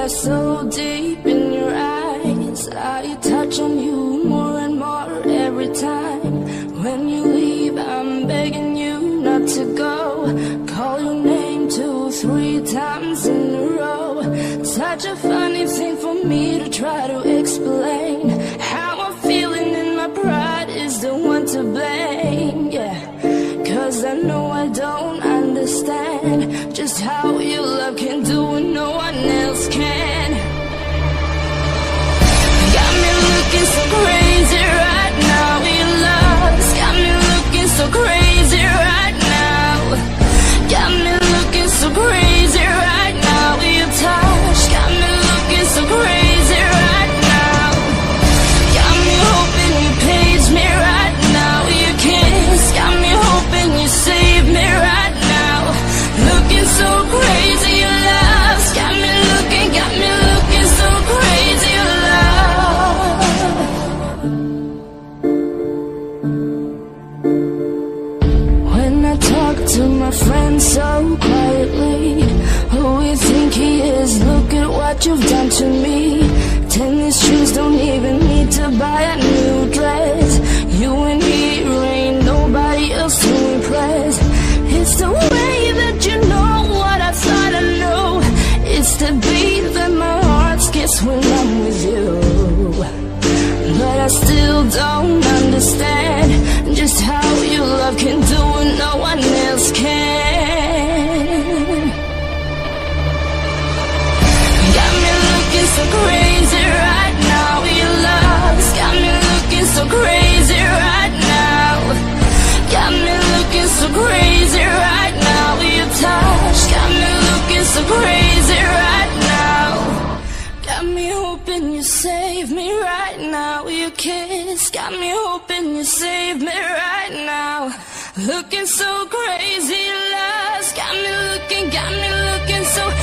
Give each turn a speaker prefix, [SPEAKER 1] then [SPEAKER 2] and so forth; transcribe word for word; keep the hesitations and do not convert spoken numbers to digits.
[SPEAKER 1] eyes so deep in your eyes. I touch on you more and more every time. When you leave, I'm begging you not to go. Call your name two, three times in a row. Such a funny thing for me to try to explain. How I'm feeling and my pride is the one to blame. Yeah, cause I know I don't understand just how your love can do what no one else can. Got me looking so crazy right now. Your love's got me looking so crazy right now. Got me looking so crazy right now. Your touch got me looking so crazy right now. Got me hoping you page me right now. Your kiss got me hoping you save me right now. Looking so crazy, your love's got me looking, got me looking so crazy, your love. When I talk to my friends so quietly, who you think he is? Look at what you've done to me. Tennis shoes don't even need to buy a new dress. You and me, ain't nobody else to impress. It's the way that you know what I thought I knew. It's the beat that my heart skips when I'm with you. But I still don't understand just how your love can do what no one else can. Got me looking so crazy right now. Your love's got me looking so crazy right now. Got me looking so crazy right now. Your touch got me looking so crazy right now. Got me hoping you save me right now. Your kiss got me hoping you save me right now. Looking so crazy, love's got me looking, got me looking so